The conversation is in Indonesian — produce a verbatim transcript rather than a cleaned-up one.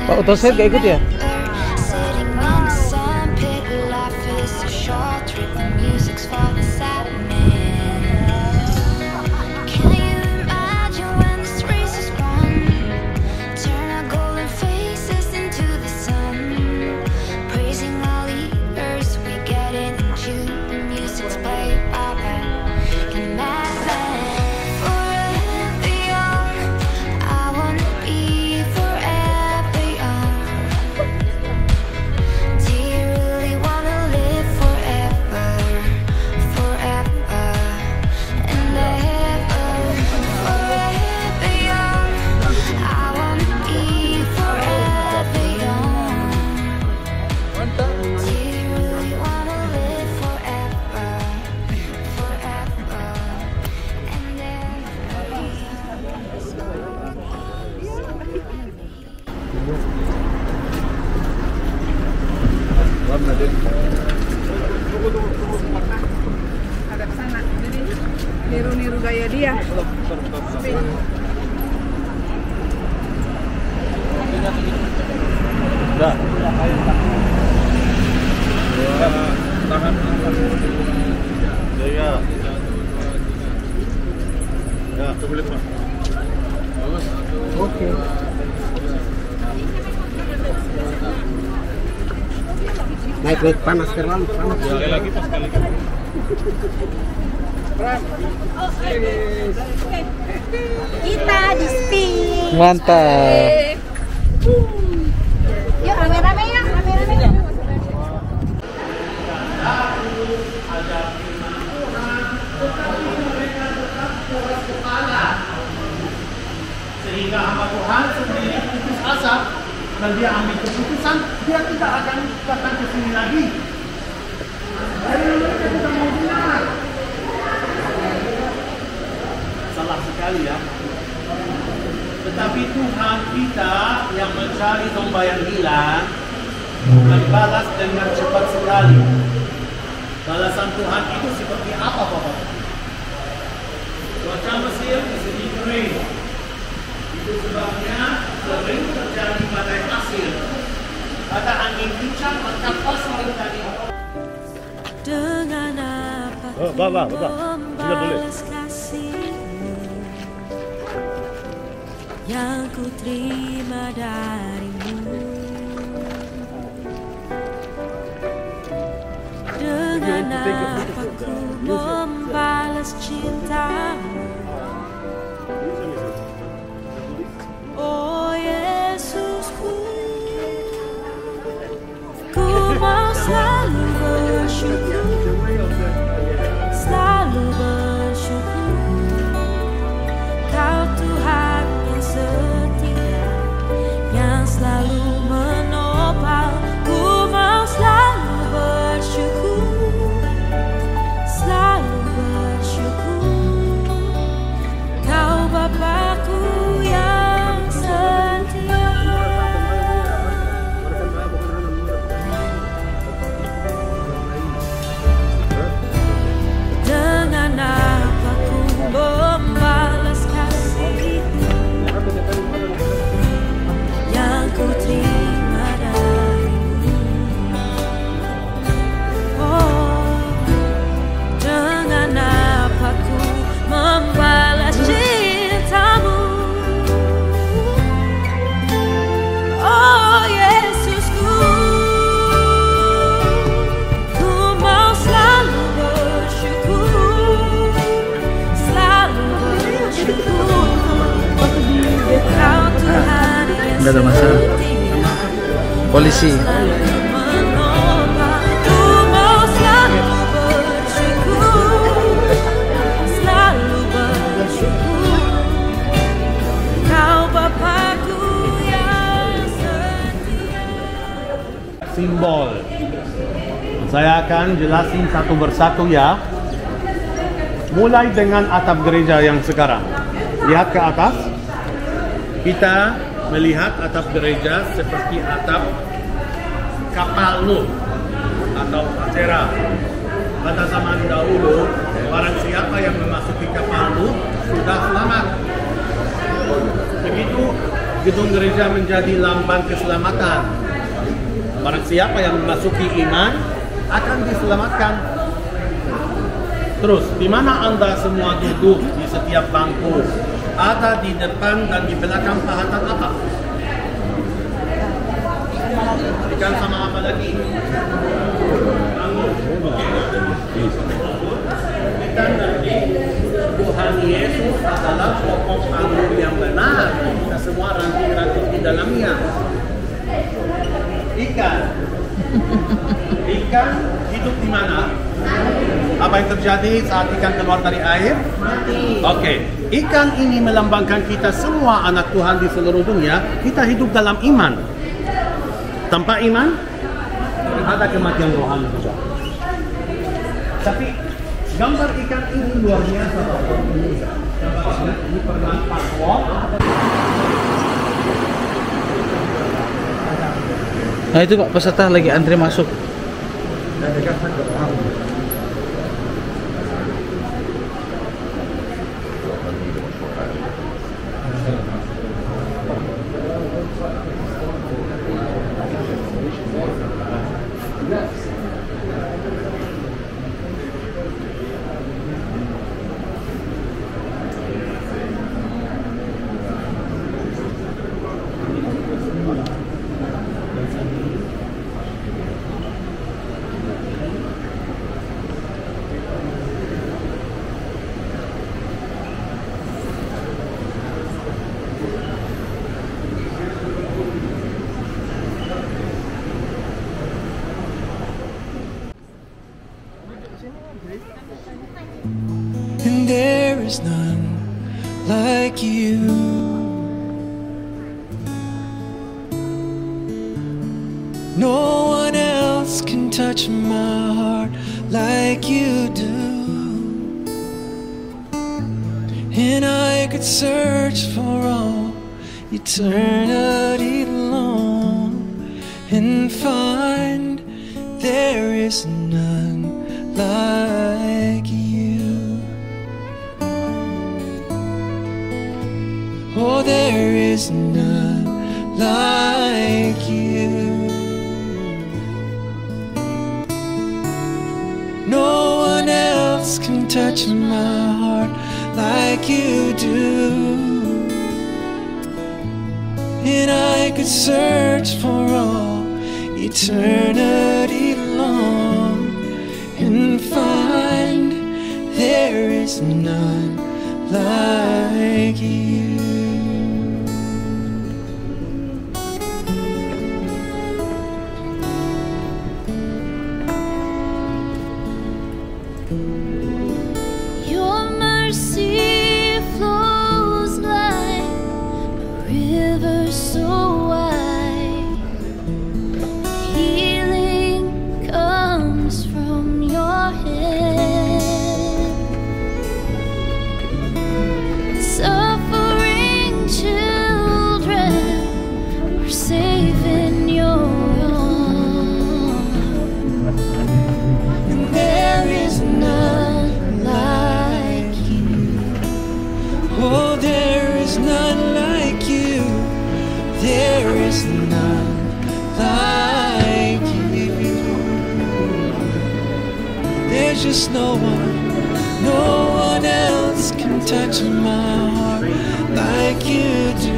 Pak Utoset gak ikut ya? Ada kesana, jadi niru-niru gaya dia. Udah. Tahan. Ya. Ya, kebelet Pak. Bagus. Oke. Naik naik panas terlalu panas. Sekali lagi Pak, sekali lagi. Kita di spin. Mantap. Yuk rame-rame ya, rame-rame. Sehingga hamba Tuhan sendiri putus asa dan dia ambil keputusan dia tidak akan datang ke sini lagi. Dari mereka tidak mau dengar. Salah sekali ya. Tetapi Tuhan kita yang mencari domba yang hilang membalas dengan cepat sekali. Balasan Tuhan itu seperti apa Bapak? Cuaca Mesir di sini kering. Itu sebabnya sering terjadi badai pasir. Ada angin kencang maka pasir tadi. Dengan apa Oh, Bapak, Bapak. Sudah boleh. yang ku terima darimu, dengan apa ku membalas cintamu. Oh Yesusku, ku mau selalu bersyukur, selalu bersyukur. Kau Tuhan yang setia, yang selalu menopang. Ku mau selalu bersyukur, selalu bersyukur. Kau Bapakku yang setia. Dengan apa ku membalas kasih-Mu yang ku terima darimu. Oh, dengan apa ku membalas cintamu. Oh Yesusku, ku mau selalu bersyukur, selalu bersyukur. Kau Tuhan yang Nggak ada masalah. setia, Polisi. menopang. Ku mau selalu bersyukur, selalu bersyukur. Kau Bapakku yang setia. Simbol. Saya akan jelasin satu persatu ya. Mulai dengan atap gereja yang sekarang. Lihat ke atas. Kita melihat atap gereja seperti atap kapal Nuh atau Patera. Pada zaman dahulu, barang siapa yang memasuki kapal Nuh sudah selamat. Begitu gedung gereja menjadi lambang keselamatan. Barang siapa yang memasuki iman akan diselamatkan. Terus, di mana Anda semua duduk di setiap bangku? Ada di depan dan di belakang pahatan apa? Ikan sama apa lagi? Anggur. Kita nanti Tuhan Yesus adalah pokok anggur yang benar. Kita semua ranting-ranting di dalamnya. Ikan. Ikan hidup di mana? Apa yang terjadi saat ikan keluar dari air? Mati. Oke, okay. Ikan ini melambangkan kita semua anak Tuhan di seluruh dunia. Kita hidup dalam iman. Tanpa iman, ada kematian rohani juga. Tapi gambar ikan ini luar biasa. Ini pernah pakai. Nah itu Pak, peserta lagi antri masuk. And there is none like you. No one else can touch my heart like you do. And I could search for all eternity long and find there is none like you. Oh, there is none like you. No one else can touch my heart like you do. And I could search for all eternity long and find there is none like you. Your mercy flows like a river so wide. Healing comes from your hand. Suffering children are safe in your arms. And there is none like you. Oh, there is none like you. There is none like you. There's just no one, no one else can touch my heart like you do.